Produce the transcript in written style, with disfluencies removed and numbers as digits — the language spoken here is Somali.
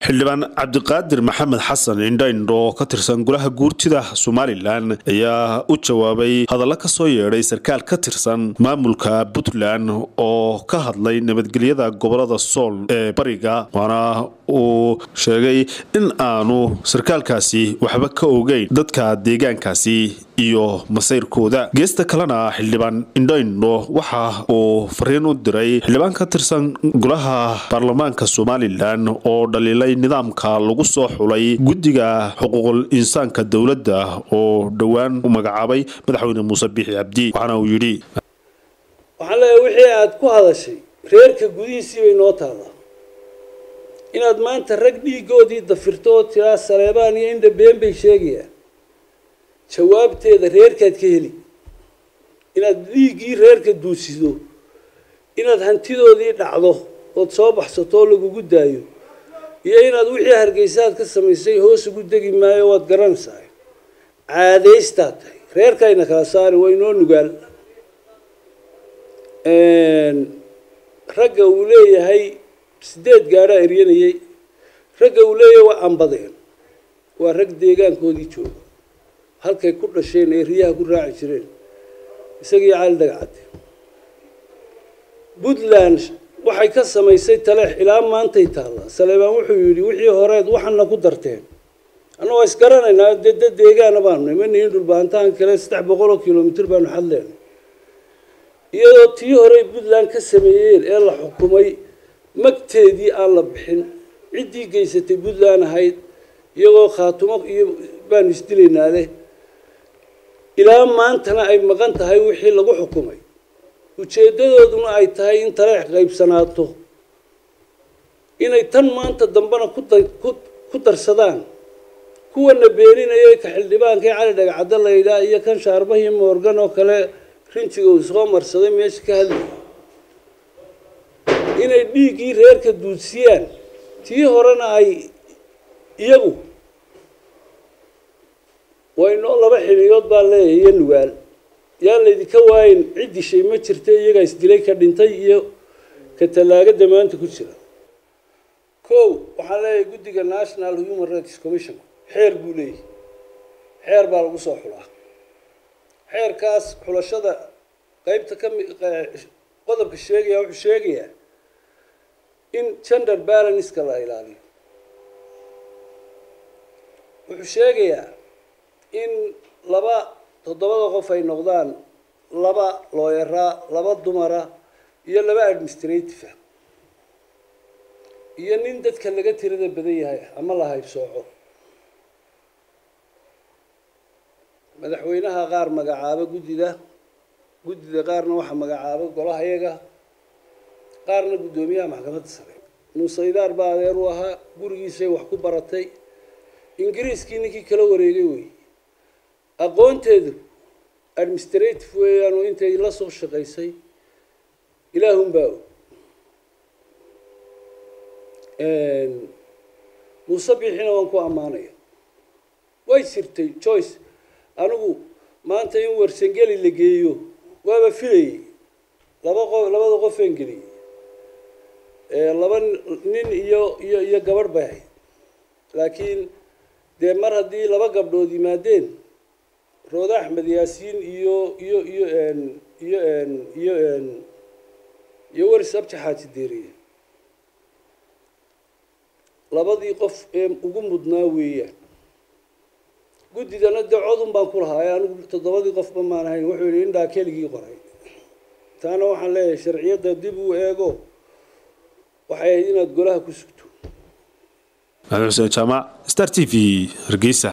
xildhibaan cabdiqaadir maxamed xasan indhaindho oo ka tirsan golaha guurtida Somaliland ayaa u jawaabay hadallo ka soo yeedhay sarkaal ka tirsan maamulka Puntland oo ka hadlay nabadgelyada gobolada Sool ee bariga waana uu sheegay in aanu sarkaalkaasi waxba ka ogeyn dadka deegaankaasi iyo masayrkooda geesta kalena xildhibaan indhaindho waxa uu fariin u diray xildhibaan ka tirsan golaha baarlamaanka Somaliland oo dhaliilay nidaamka lagu soo xulay guddiga xuquuqul insaanka dawladda oo dhawaan u magacaabay madaxweyne Muuse Biixi Cabdi waxaana uu yiri waxaan leeyahay wixii aad ku hadashay reerka gudihiisii bay noo taala inaad maanta rag dhiigoodii dafirto tiraa Saleebaan iyo indha been bay sheegayaan jawaabteeda reerkaad ka heli inaad dhiigii reerka duusido inaad hantidoodii dhacdo oo soo baxsato lagu daayo iyo inaad wixii hargeysaad ka samaysay hoos ugu degi maayo waad garanaysaa caadeysta tahay reerkayna kala saari way noo nugaal ragga uu leeyahay 8 gaara eryanayay ragga uu leeyahay waa ambadeen waa rag deegaankoodii jooga halkay ku dhasheen ee riyaha ku raaci jireen isagii caal dagacad Puntland waxay ka samaysay taleex ilaa maantay taala Saleebaan wuxuu yiri wixii horeed waxana ku darteen anoo is garanaynaa deegaana baan nimaneen dhul baantaan kale 300 kilomitir baan xadleen iyadoo tii hore Puntland ka sameeyeen ee la xukumay magteedii aan la bixin cidii geysatay Puntland ahayd iyagoo khaatumo iyo baan isdileynaa ilaa maantana ay maqan tahay wixii lagu xukumay ujeedadooduna ay tahay in taleex qaybsanaato inay tan maanta dambana ku darsadaan kuwana beeninaya ka xildhibaanka Cali Dhagacad la yiraahdo iyo kan Shaarbahi Morgan oo kale rinjiga uu soo marsaday meesha ka hadlay inay dhiigii reerka duusiyaan tii horena ay iyagu wayno laba xiliyood baa leeyahay nugaal yaa leedika wayn cidi shay ma jirtay iyaga isdilay ka dhintay iyo ka talaagada maanta ku jira waxaa leeyahay guddiga National Human Rights Commission xeer buu leeyahay xeer baa lagu soo xulaa xeerkaas xulashada qaybta ka qodobka sheegaya wuxuu sheegayaa in gender balance ka la ilaaliyo wuxuu sheegayaa in toddobada qof ay noqdaan 2 lawyer 2 dumara iyo 2 administrative iyo nin dadka laga tirada badan yahay ama la haybsooco madaxweynaha qaar magacaabo guddida qaarna waxa magacaabo golaha iyaga qaarna gudoomiyaha maxkamadda sare Nuusaydaar baa adeer u ahaa gurigiisa wax ku baratay ingiriiskii ninkii kala wareegay way aqoonteedu administrative weeyaan oo intay la soo shaqeysay ilaahum baa Muuse Biixina waan ku amaanaya way sirtay choice anigu maanta in warsangeli la geeyo waaba filay labada qof engeli laba nin iyo gabar bay laakiin de mar hadii laba gabdhood yimaadeen Rooda Axmed Yaasiin iyo warsab jaxaati deeriye labadii qof ee ugu mudnaa weeyaan guddidana dacwadun baan ku lahaa anigu 7 qof ma ahayn wuxuu yiri indha keligii qoray taana waxaan leeyahay sharciyada dib u eego waxay inaad golaha ku sugto Xuseen Jamac Star TV Hargeysa